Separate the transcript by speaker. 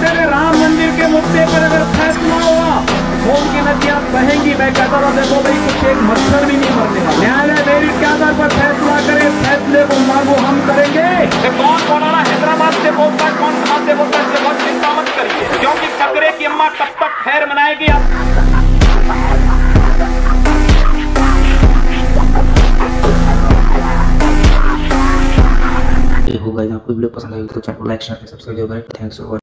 Speaker 1: तेरे राम मंदिर के मुद्दे पर अगर फैसला हुआ खून की नदियां बहेंगी। मैं कहता था देखो भाई कुछ एक मच्छर भी नहीं मरने वाला। न्यायालय मेरिट के आधार पर फैसला करे, फैसले को लागू हम करेंगे। कौन मौलाना हैदराबाद से बोलता है, कौन कहां से बोलता है, इससे बहुत चिंता मत करिए, क्योंकि ककरे की अम्मा कब तक खैर मनाएगी।
Speaker 2: होगा। आपको वीडियो पसंद आई तो चैनल को लाइक शेयर सब्सक्राइब करें। Thanks for